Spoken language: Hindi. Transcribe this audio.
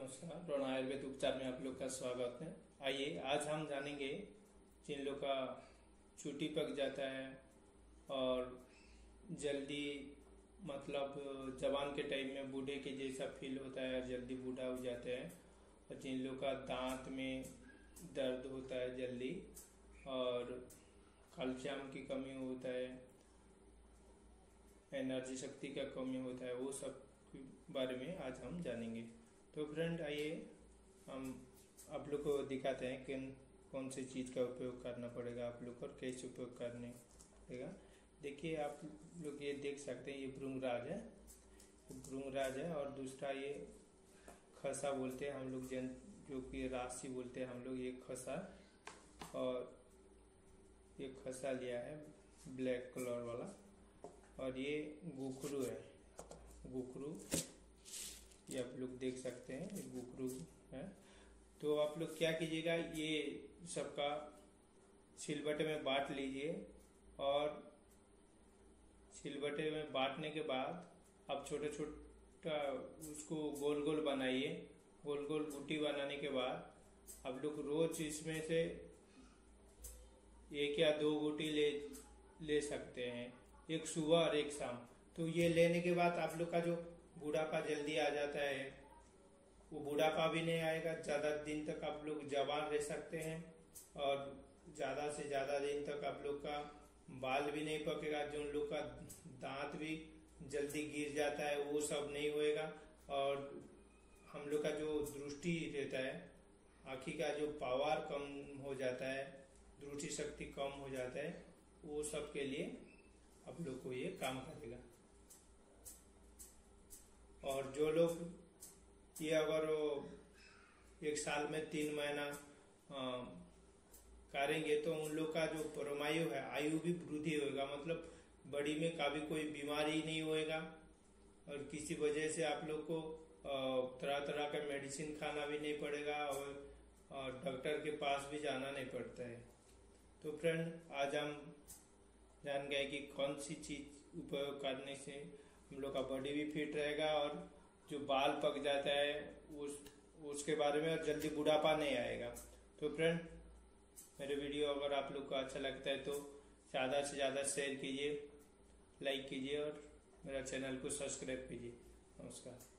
नमस्कार। रोना आयुर्वेद उपचार में आप लोग का स्वागत है। आइए आज हम जानेंगे जिन लोग का चूटी पक जाता है और जल्दी मतलब जवान के टाइम में बूढ़े के जैसा फील होता है और जल्दी बूढ़ा हो जाते हैं, और जिन लोग का दांत में दर्द होता है जल्दी और कैल्शियम की कमी होता है, एनर्जी शक्ति का कमी होता है, वो सब के बारे में आज हम जानेंगे। तो फ्रेंड आइए हम आप लोग को दिखाते हैं कि कौन सी चीज़ का उपयोग करना पड़ेगा आप लोग को और कैसे उपयोग करने पड़ेगा। देखिए आप लोग ये देख सकते हैं, ये भृंगराज है, भृंगराज है। और दूसरा ये खसा बोलते हैं हम लोग, जो कि राशि बोलते हैं हम लोग, ये खसा। और ये खसा लिया है ब्लैक कलर वाला। और ये गुखरू है, गुखरू ये आप लोग देख सकते हैं, ये गुखरू है। तो आप लोग क्या कीजिएगा, ये सबका सिलबट्टे में बांट लीजिए। और सिलबट्टे में बांटने के बाद आप छोटा छोटा उसको गोल गोल बनाइए। गोल गोल बूटी बनाने के बाद आप लोग रोज इसमें से 1 या 2 बूटी ले सकते हैं, एक सुबह और एक शाम। तो ये लेने के बाद आप लोग का जो बुढ़ापा जल्दी आ जाता है, वो बुढ़ापा भी नहीं आएगा। ज्यादा दिन तक आप लोग जवान रह सकते हैं और ज्यादा से ज्यादा दिन तक आप लोग का बाल भी नहीं पकेगा। जो लोग का दांत भी जल्दी गिर जाता है वो सब नहीं होएगा। और हम लोग का जो दृष्टि रहता है, आँखी का जो पावर कम हो जाता है, दृष्टि शक्ति कम हो जाता है, वो सब के लिए आप लोग को ये काम करेगा। और जो लोग ये अगर 1 साल में 3 महीना करेंगे तो उन लोग का जो परमायु है, आयु भी वृद्धि होगा। मतलब बड़ी में कभी कोई बीमारी नहीं होएगा। और किसी वजह से आप लोग को तरह तरह का मेडिसिन खाना भी नहीं पड़ेगा और डॉक्टर के पास भी जाना नहीं पड़ता है। तो फ्रेंड आज हम जान गए कि कौन सी चीज उपयोग करने से हम लोग का बॉडी भी फिट रहेगा और जो बाल पक जाता है उसके बारे में, और जल्दी बुढ़ापा नहीं आएगा। तो फ्रेंड मेरे वीडियो अगर आप लोग को अच्छा लगता है तो ज़्यादा से ज़्यादा शेयर कीजिए, लाइक कीजिए और मेरा चैनल को सब्सक्राइब कीजिए। नमस्कार।